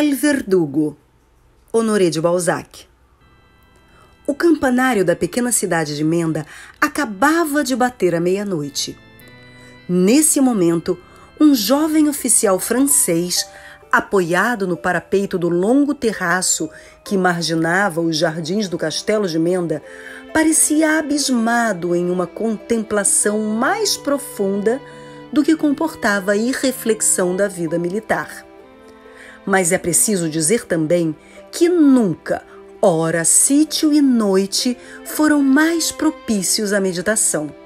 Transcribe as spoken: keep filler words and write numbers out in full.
El Verdugo, Honoré de Balzac. O campanário da pequena cidade de Menda acabava de bater a meia-noite. Nesse momento, um jovem oficial francês, apoiado no parapeito do longo terraço que marginava os jardins do castelo de Menda, parecia abismado em uma contemplação mais profunda do que comportava a irreflexão da vida militar. Mas é preciso dizer também que nunca, hora, sítio e noite foram mais propícios à meditação.